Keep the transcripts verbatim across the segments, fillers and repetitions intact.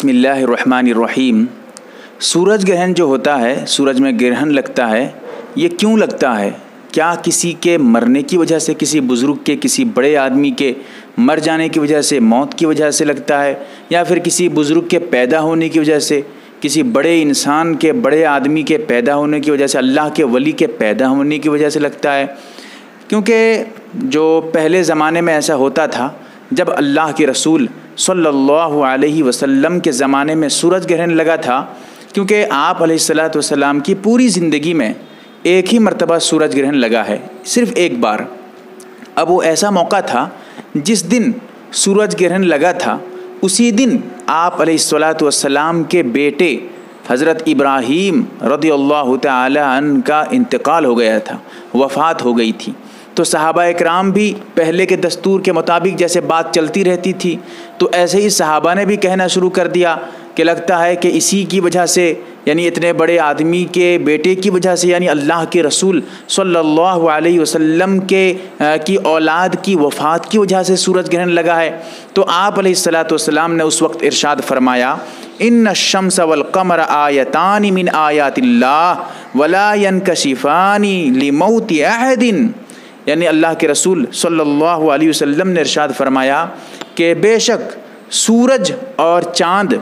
بسم اللہ الرحمن الرحیم۔ سورج گرہن جو ہوتا ہے، سورج میں گرہن لگتا ہے، یہ کیوں لگتا ہے؟ کیا کسی کے مرنے کی وجہ سے، کسی بزرگ کے، کسی بڑے آدمی کے مر جانے کی وجہ سے، موت کی وجہ سے لگتا ہے، یا پھر کسی بزرگ کے پیدا ہونے کی وجہ سے، کسی بڑے انسان کے، بڑے آدمی کے پیدا ہونے کی وجہ سے، اللہ کے ولی کے پیدا ہونے کی وجہ سے لگتا ہے؟ کیونکہ جو پہلے زمانے میں ایسا ہوتا تھا، جب اللہ کے رسول صلی اللہ علیہ وسلم کے زمانے میں سورج گرہن لگا تھا، کیونکہ آپ علیہ الصلاۃ والسلام کی پوری زندگی میں ایک ہی مرتبہ سورج گرہن لگا ہے، صرف ایک بار۔ اب وہ ایسا موقع تھا جس دن سورج گرہن لگا تھا، اسی دن آپ علیہ الصلاۃ والسلام کے بیٹے حضرت ابراہیم رضی اللہ تعالی عنہ کا انتقال ہو گیا تھا، وفات ہو گئی تھی۔ تو صحابہ اکرام بھی پہلے کے دستور کے مطابق جیسے بات چلتی رہتی تھی، تو ایسے ہی صحابہ نے بھی کہنا شروع کر دیا کہ لگتا ہے کہ اسی کی وجہ سے، یعنی اتنے بڑے آدمی کے بیٹے کی وجہ سے، یعنی اللہ کے رسول صلی اللہ علیہ وسلم کے کی اولاد کی وفات کی وجہ سے سورج گرہن لگا ہے۔ تو آپ علیہ الصلاۃ والسلام نے اس وقت ارشاد فرمایا، ان الشمس والقمر آیتان من آیات اللہ ولا ينکشفان لموت احد، یعنی اللہ کے رسول صلی اللہ علیہ وسلم نے ارشاد فرمایا کہ بے شک سورج اور چاند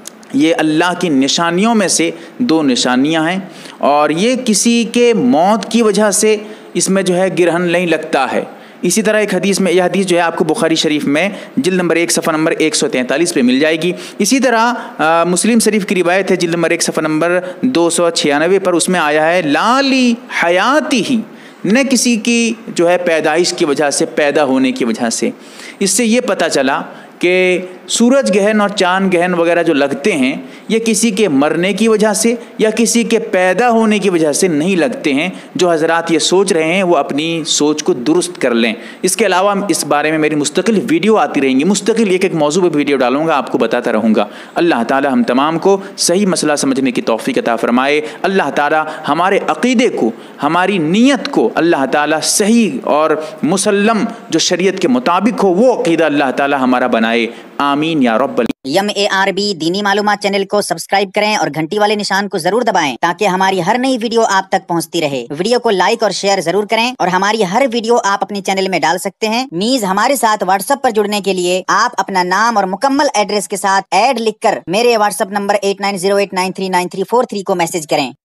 یہ اللہ کی نشانیوں میں سے دو نشانیاں ہیں، اور یہ کسی کے موت کی وجہ سے اس میں جو ہے گرہن نہیں لگتا ہے۔ اسی طرح ایک حدیث میں، یہ حدیث جو ہے آپ کو بخاری شریف میں جلد نمبر ایک صفحہ نمبر ایک سو تینتالیس پہ مل جائے گی۔ اسی طرح مسلم شریف کی روایت ہے جلد نمبر ایک صفحہ نمبر دو سو چھیانوے پر، اس میں آیا ہے لالی حیاتی ہی، نہ کسی کی جو ہے پیدائش کی وجہ سے، پیدا ہونے کی وجہ سے۔ اس سے یہ پتہ چلا کہ سورج گرہن اور چاند گرہن وغیرہ جو لگتے ہیں، یہ کسی کے مرنے کی وجہ سے یا کسی کے پیدا ہونے کی وجہ سے نہیں لگتے ہیں۔ جو حضرات یہ سوچ رہے ہیں وہ اپنی سوچ کو درست کر لیں۔ اس کے علاوہ اس بارے میں میری مستقل ویڈیو آتی رہیں گی، مستقل ایک ایک موضوع پہ ویڈیو ڈالوں گا، آپ کو بتاتا رہوں گا۔ اللہ تعالی ہم تمام کو صحیح مسئلہ سمجھنے کی توفیق عطا فرمائے۔ اللہ تعالی ہمارے عقیدے کو، ہماری نیت کو اللہ تعالی صحیح اور مسلم جو شریعت کے مطابق ہو وہ عقیدہ اللہ تعالی ہمارا بنائے، آمین یا رب۔ یم اے آر بی دینی معلومات چینل کو سبسکرائب کریں اور گھنٹی والے نشان کو ضرور دبائیں تاکہ ہماری ہر نئی ویڈیو آپ تک پہنچتی رہے۔ ویڈیو کو لائک اور شیئر ضرور کریں، اور ہماری ہر ویڈیو آپ اپنی چینل میں ڈال سکتے ہیں۔ نیز ہمارے ساتھ واٹس ایپ پر جڑنے کے لیے آپ اپنا نام اور مکمل ایڈریس کے ساتھ ایڈ لکھ کر میرے WhatsApp number eight nine zero eight nine three nine three four three کو میسج کریں۔